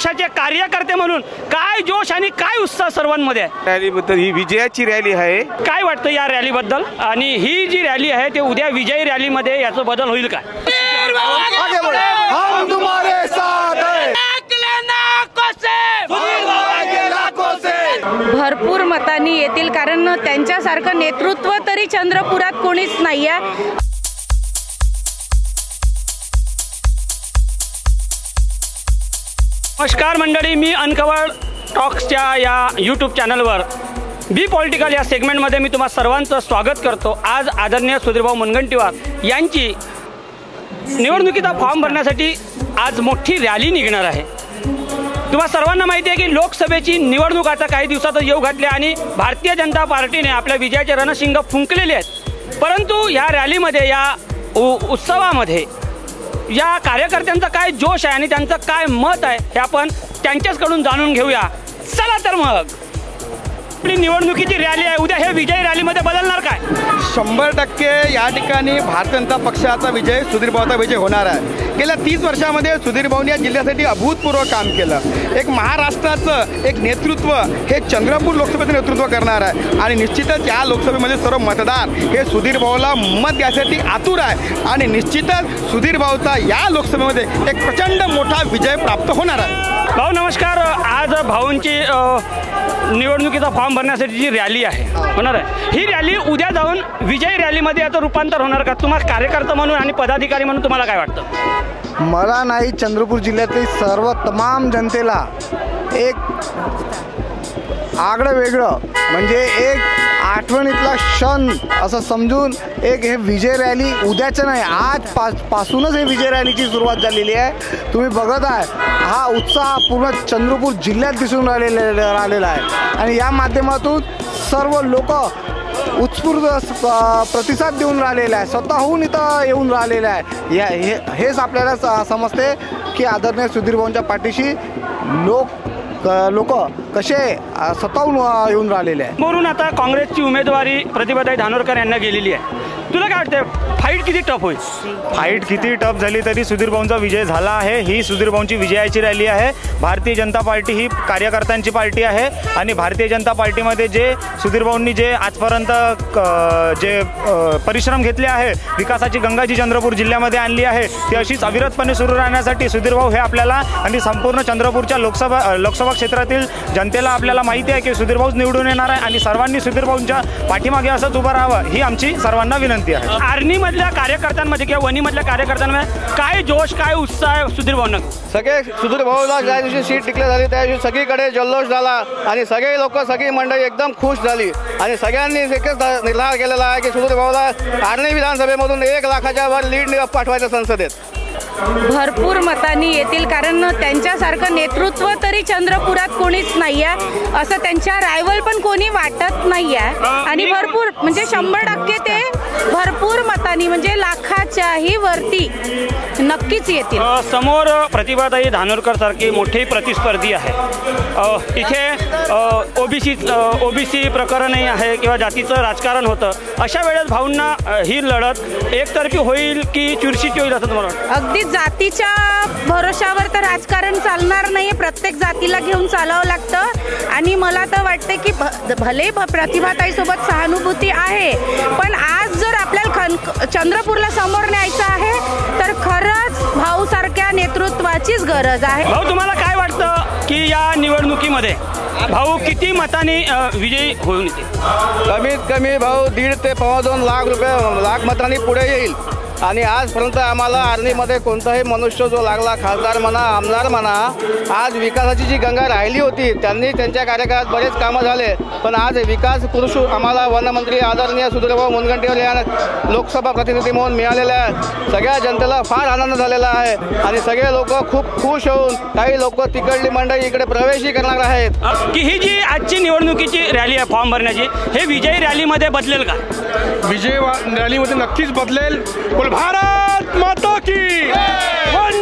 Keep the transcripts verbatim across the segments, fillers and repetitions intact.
पक्षाचे कार्यकर्ते म्हणून काय जोश आणि काय उत्साह सर्वांमध्ये आहे? रॅलीबद्दल ही विजयाची रॅली आहे. काय वाटतं या रॅलीबद्दल? आणि ही जी रॅली आहे ते उद्या विजयी रॅलीमध्ये याचा बदल होईल काय? हम तुम्हारे साथ हैं. भरपूर मतांनी येतील, कारण त्यांच्यासारखं नेतृत्व तरी चंद्रपुरात कोणीच नाही आहे. नमस्कार मंडळी, मी अनकवर टॉक्सच्या या यूट्यूब चॅनलवर बी पॉलिटिकल या सेगमेंटमध्ये मी तुम्हा सर्वांचं स्वागत करतो. आज आदरणीय सुधीरभाऊ मुनगंटीवार यांची निवडणुकीचा फॉर्म भरण्यासाठी आज मोठी रॅली निघणार आहे. तुम्हा सर्वांना माहिती आहे की लोकसभेची निवडणूक आता काही दिवसातच येऊ घातली आणि भारतीय जनता पार्टीने आपल्या विजयाचे रणशिंग फुंकलेले आहेत. परंतु या रॅलीमध्ये, या उत्सवामध्ये या कार्यकर्त्यांचा काय जोश आहे आणि त्यांचं काय मत आहे हे आपण त्यांच्याचकडून जाणून घेऊया. चला तर मग, आपली निवडणुकीची रॅली आहे उद्या, हे विजय रॅलीमध्ये बदलणार काय? शंभर टक्के या ठिकाणी भारतीय जनता पक्षाचा विजय, सुधीरभाऊचा विजय होणार आहे. गेल्या तीस वर्षामध्ये सुधीरभाऊंनी या जिल्ह्यासाठी अभूतपूर्व काम केलं. एक महाराष्ट्राचं एक नेतृत्व हे चंद्रपूर लोकसभेचं नेतृत्व करणार आहे आणि निश्चितच या लोकसभेमध्ये सर्व मतदार हे सुधीरभाऊला मत द्यायसाठी आतुर आहे आणि निश्चितच सुधीरभाऊचा या लोकसभेमध्ये एक प्रचंड मोठा विजय प्राप्त होणार आहे. भाऊ नमस्कार. आज भाऊंची निवडणुकीचा फॉर्म भरण्यासाठी जी रॅली आहे होणार आहे, ही रॅली उद्या जाऊन विजय रॅलीमध्ये याचं रूपांतर होणार का? तुम्हाला कार्यकर्ता म्हणून आणि पदाधिकारी म्हणून तुम्हाला काय वाटतं? मला नाही, चंद्रपूर जिल्ह्यातील सर्व तमाम जनतेला एक आगळं वेगळं म्हणजे एक आठवणीतला क्षण असं समजून एक हे विजय रॅली उद्याचं नाही, आज पा पासूनच हे विजय रॅलीची सुरुवात झालेली आहे. तुम्ही बघत आहे हा उत्साह पूर्ण चंद्रपूर जिल्ह्यात दिसून राहिलेला राहिलेला आहे आणि या माध्यमातून सर्व लोक उत्स्फूर्त प्रतिसाद देऊन राहिलेला आहे, स्वतःहून इथं येऊन राहिलेलं आहे. या हे हेच आपल्याला समजते की आदरणीय सुधीरभाऊंच्या पाठीशी लोक लोक कसे स्वतःहून येऊन राहिलेले आहे. म्हणून आता काँग्रेसची उमेदवारी प्रतिभाताई धानोरकर यांना गेलेली आहे. तुला काय वाटतं फाईट किती टफ होईल? फाईट किती टफ झाली तरी सुधीरभाऊंचा विजय झाला आहे. ही सुधीरभाऊंची विजयाची रॅली आहे. भारतीय जनता पार्टी ही कार्यकर्त्यांची पार्टी आहे आणि भारतीय जनता पार्टीमध्ये जे सुधीरभाऊंनी जे आजपर्यंत जे परिश्रम घेतले आहे, विकासाची गंगाजी चंद्रपूर जिल्ह्यामध्ये आणली आहे, ती अशीच अविरतपणे सुरू राहण्यासाठी सुधीरभाऊ हे आपल्याला आणि संपूर्ण चंद्रपूरच्या लोकसभा लोकसभा क्षेत्रातील जनतेला आपल्याला माहिती आहे की सुधीरभाऊच निवडून येणार आहे आणि सर्वांनी सुधीरभाऊंच्या पाठीमागे असंच उभं राहावं ही आमची सर्वांना विनंती आहे. आर्मीमधल्या कार्यकर्त्यांमध्ये किंवा वनीमधल्या कार्यकर्त्यांमध्ये काय जोश, काय उत्साह आहे सुधीरभाऊंना? सगळे सुधीरभाऊला ज्या दिवशी सीट डिक्लेअर झाली त्या दिवशी सगळीकडे जल्लोष झाला आणि सगळे लोक, सगळी मंडळी एकदम खुश झाली आणि सगळ्यांनी एकच निर्धार केलेला आहे की सुधीरभाऊला आर्णी विधानसभेमधून एक लाखाच्या वर लीड पाठवायचं संसदेत. भरपूर मतांनी येतील, कारण त्यांच्यासारखं नेतृत्व तरी चंद्रपुरात कोणीच नाही आहे, असं त्यांच्या रायवल पण कोणी वाटत नाही आहे आणि भरपूर म्हणजे शंभर टक्के ते भरपूर मतांनी म्हणजे लाखाच्याही वरती नक्कीच येतील. समोर प्रतिभाताई धानोरकर सारखी मोठी प्रतिस्पर्धी आहे. इथे ओबीसी ओबीसी प्रकरणही आहे किंवा जातीचं राजकारण होतं. अशा वेळेस भाऊंना ही लढत एकतर्फी होईल की चुरशीची होईल असं तुम्हाला वाटतं? अगदी जातीच्या भरोशावर तर राजकारण चालणार नाही, प्रत्येक जातीला घेऊन चालावं लागतं आणि मला तर वाटतं की भले प्रतिभाताई सोबत सहानुभूती आहे, पण आज जर आपल्याला खन चंद्रपूरला समोर न्यायचं आहे तर खरंच भाऊ सारख्या नेतृत्वाचीच गरज आहे. भाऊ तुम्हाला काय वाटतं की या निवडणुकीमध्ये भाऊ किती मतांनी विजयी होऊन येते? कमीत कमी भाऊ दीड ते पाव दोन लाख रुपये लाख मतांनी पुढे येईल आणि आजपर्यंत आम्हाला आर्मीमध्ये कोणताही मनुष्य जो लागला, खासदार म्हणा, आमदार म्हणा, आज विकासाची जी गंगा राहिली होती त्यांनी त्यांच्या कार्यकाळात बरेच कामं झाले, पण आज विकास पुरुष आम्हाला वनमंत्री आदरणीय सुधीरभाऊ मुनगंटीवार या लोकसभा प्रतिनिधी म्हणून मिळालेले आहेत. सगळ्या जनतेला फार आनंद झालेला आहे आणि सगळे लोक खूप खुश होऊन काही लोक तिकडली मंडळी इकडे प्रवेशही करणार आहेत. की ही जी आजची निवडणुकीची रॅली आहे फॉर्म भरण्याची, हे विजयी रॅलीमध्ये बदलेल का? विजय रॅलीमध्ये नक्कीच बदलेल. भारत माता की वंदे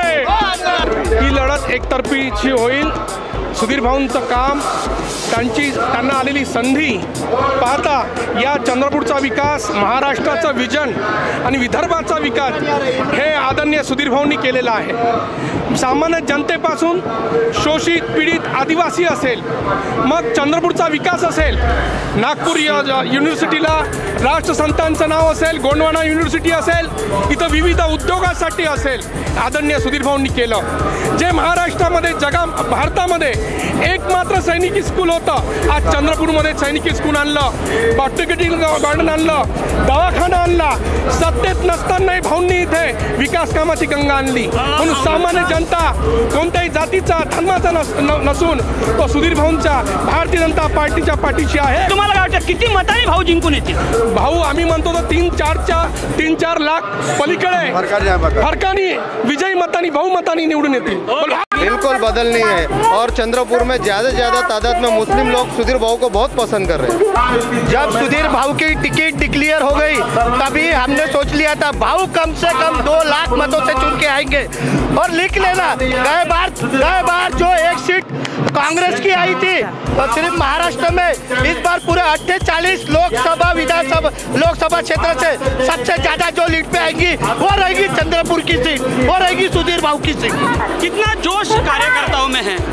ही लढत एकतर्फीची होईल. सुधीर भाऊंचं काम, त्यांची त्यांना आलेली संधी पाहता या चंद्रपूरचा विकास, महाराष्ट्राचं विजन आणि विदर्भाचा विकास हे आदरणीय सुधीर भाऊंनी केलेला आहे. सामान्य जनतेपासून शोषित पीडित आदिवासी असेल, मग चंद्रपूरचा विकास असेल, नागपूर युनिव्हर्सिटीला राष्ट्रसंतांचं नाव असेल, गोंडवाना युनिव्हर्सिटी असेल, इथं विविध उद्योगासाठी असेल, आदरणीय सुधीर भाऊंनी केलं. जे महाराष्ट्रामध्ये जगा भारतामध्ये एकमात्र सैनिकी स्कूल होतं, आज चंद्रपूरमध्ये सैनिकी स्कूल आणलं, बॉटनिकल गार्डन आणलं, दवाखाना आणला. सत्तेत नसतानाही भाऊंनी इथे विकास कामाची गंगा आणली. म्हणून सामान्य जनता कोणत्याही जातीचा धर्माचा नस नसून तो सुधीर भाऊंच्या भारतीय जनता पार्टीच्या पाठीशी आहे. तुम्हाला काय वाटतं किती मतांनी भाऊ जिंकून येतील? भाऊ आम्ही म्हणतो तो तीन चारच्या तीन चार लाख पलीकडे फरकाने विजयी मतांनी भाऊ मतांनी निवडून येतील. बिल्कुल बदल नहीं है और चंद्रपुर में ज़्यादा से ज़्यादा तादाद में मुस्लिम लोग सुधीर भाऊ को बहुत पसंद कर रहे हैं. जब सुधीर भाऊ की टिकट डिक्लेयर हो गई तभी हमने सोच लिया था भाऊ कम से कम दो लाख मतों से चुन के आएंगे. और लिख लेना, गए बार गए बार जो एक सीट कांग्रेस की आई थी और सिर्फ महाराष्ट्र में, इस बार पूरे अट्ठाईस लोकसभा विधानसभा लोकसभा क्षेत्र से सबसे ज्यादा जो लीड पे आएंगी वो रहेगी चंद्रपुर की सीट, वो रहेगी सुधीर भाऊ की सीट. कितना जोश कार्यकर्ताओं में है?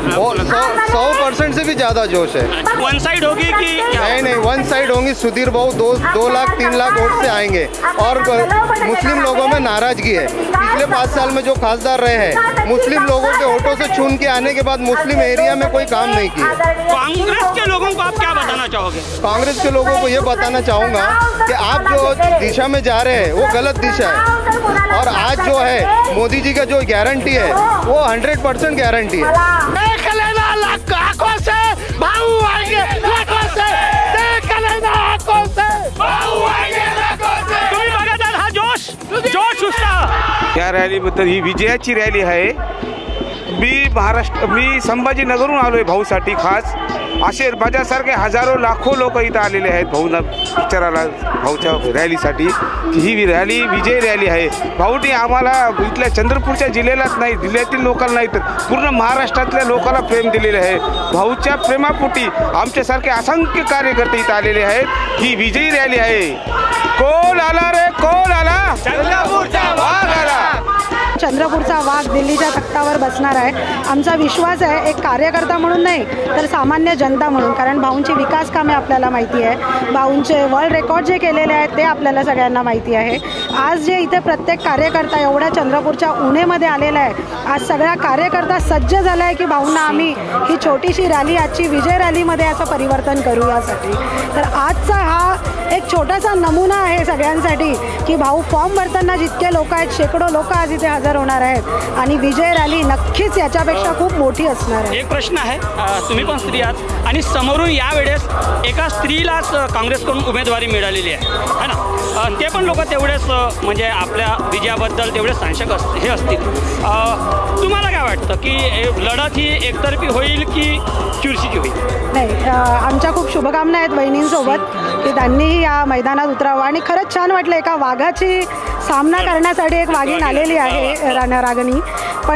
सौ परसेंट से भी ज़्यादा जोश है. वन साइड होगी कि नहीं नहीं वन साइड होंगी. सुधीर भाऊ दो दो लाख तीन लाख वोट से आएंगे और मुस्लिम लोगों में नाराजगी है. पिछले पाँच साल में जो खासदार रहे हैं मुस्लिम लोगों के वोटों से चुन के आने के बाद मुस्लिम एरिया में कोई काम नहीं किया. कांग्रेस के लोगों को आप क्या बताना चाहोगे? कांग्रेस के लोगों को ये बताना चाहूँगा कि आप जो दिशा में जा रहे हैं वो गलत दिशा है. और आज जो है मोदी जी का जो गारंटी है वो हंड्रेड परसेंट गारंटी है. देख लेना लाखों से भाऊ आएंगे, लाखों से देख लेना आंखों से भाऊ आएंगे, लाखों से. तुम्ही बघत आहात हा जोश, जोश उत्साह. या रॅलीबद्दल ही विजयाची रॅली आहे. मी महाराष्ट्र मी संभाजीनगरहून आलो आहे भाऊसाठी खास. असे माझ्यासारखे हजारो लाखो लोक इथं आलेले आहेत भाऊंना विचारायला, भाऊच्या रॅलीसाठी. ही रॅली विजय रॅली आहे. भाऊनी आम्हाला इथल्या चंद्रपूरच्या जिल्ह्यालाच नाही, जिल्ह्यातील लोकांना नाही तर पूर्ण महाराष्ट्रातल्या लोकांना प्रेम दिलेले आहे. भाऊच्या प्रेमापोटी आमच्यासारखे असंख्य कार्यकर्ते इथं आलेले आहेत. ही विजयी रॅली आहे. कोण आला रे, कोण आला? चंद्रपूरचा वाघ आला. चंद्रपूरचा वाघ दिल्लीच्या तख्तावर बसणार आहे. आमचा विश्वास आहे, एक कार्यकर्ता म्हणून नाही तर सामान्य जनता म्हणून. कारण भाऊंची विकास कामे आपल्याला माहिती आहे, भाऊंचे वर्ल्ड रेकॉर्ड जे केलेले आहेत ते आपल्याला सगळ्यांना माहिती आहे. आज जे इथे प्रत्येक कार्यकर्ता एवढ्या चंद्रपूरच्या उन्हेमध्ये आलेला आहे, आज सगळा कार्यकर्ता सज्ज झाला आहे की भाऊंना आम्ही ही छोटीशी रॅली, आजची विजय रॅलीमध्ये असं परिवर्तन करू. यासाठी तर आजचा हा एक छोटासा नमुना आहे सगळ्यांसाठी की भाऊ फॉर्म भरताना जितके लोक आहेत, शेकडो लोक आज इथे हजर होणार आहेत आणि विजय रॅली नक्कीच याच्यापेक्षा खूप मोठी असणार आहे. एक प्रश्न आहे, तुम्ही पण स्त्री आहात आणि समोरून यावेळेस एका स्त्रीलाच काँग्रेसकडून उमेदवारी मिळालेली आहे है ना. ते पण लोक तेवढेच म्हणजे आपल्या विजयाबद्दल तेवढेच सांशक अस हे असतील. तुम्हाला काय वाटतं की लढत ही एकतर्फी होईल की चुरशीची होईल? नाही, आमच्या खूप शुभकामना आहेत बहिणींसोबत की त्यांनीही या मैदानात उतरावं. आणि खरंच छान वाटलं, एका वाघाची सामना करण्यासाठी एक वाघीण आलेली आहे राणा रागणी. पण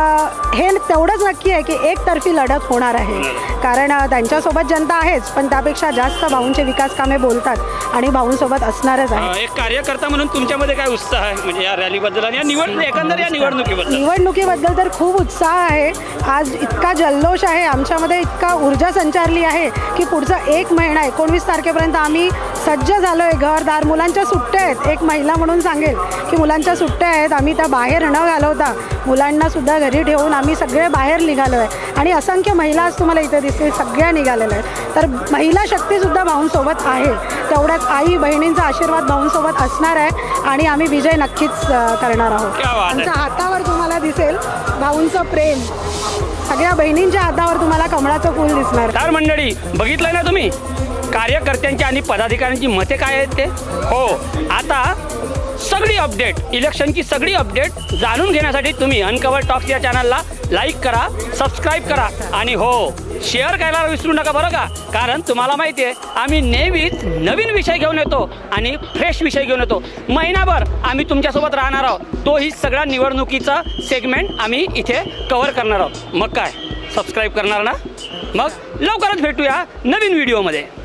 हे तेवढंच नक्की आहे की एकतर्फी लढत होणार आहे. कारण त्यांच्यासोबत जनता आहेच, पण त्यापेक्षा जास्त भाऊंचे विकास कामे बोलतात आणि भाऊंसोबत असणारच आहे. एक कार्यकर्ता म्हणून तुमच्यामध्ये काय उत्साह आहे म्हणजे या रॅलीबद्दल आणि या निवड एकंदर या निवडणुकीबद्दल? निवडणुकीबद्दल तर खूप उत्साह आहे. आज इतका जल्लोष आहे आमच्यामध्ये, इतका ऊर्जा संचारली आहे की पुढचा एक महिना एकोणवीस तारखेपर्यंत आम्ही सज्ज झालो आहे. घरदार, मुलांच्या सुट्ट्या आहेत. एक महिला म्हणून सांगेल की मुलांच्या सुट्ट्या आहेत, आम्ही त्या बाहेर न घालवता मुलांना सुद्धा घरी ठेवून आम्ही सगळे बाहेर निघालो आहे. आणि असंख्य महिला आज तुम्हाला इथे दिसतील, सगळ्या निघालेल्या आहेत. तर महिला शक्तीसुद्धा भाऊंसोबत आहे. तेवढ्याच आई बहिणींचा आशीर्वाद भाऊंसोबत असणार आहे आणि आम्ही विजय नक्कीच करणार आहोत. आमच्या हातावर तुम्हाला दिसेल भाऊंचं प्रेम, सगळ्या बहिणींच्या हातावर तुम्हाला कमळाचं फूल दिसणार. तर मंडळी, बघितलं ना तुम्ही कार्यकर्त्यांची आणि पदाधिकाऱ्यांची मते काय आहेत ते. हो, आता सगळी अपडेट, इलेक्शनची सगळी अपडेट जाणून घेण्यासाठी तुम्ही अनकवर टॉक्स या चॅनलला लाईक करा, सबस्क्राईब करा आणि हो शेअर करायला विसरू नका बरं का, कारण तुम्हाला माहिती आहे आम्ही नेहमीच नवीन विषय घेऊन येतो आणि फ्रेश विषय घेऊन येतो. महिनाभर आम्ही तुमच्यासोबत राहणार आहोत, तोही सगळा निवडणुकीचा सेगमेंट आम्ही इथे कव्हर करणार आहोत. मग काय सबस्क्राईब करणार ना? मग लवकरच भेटूया नवीन व्हिडिओमध्ये.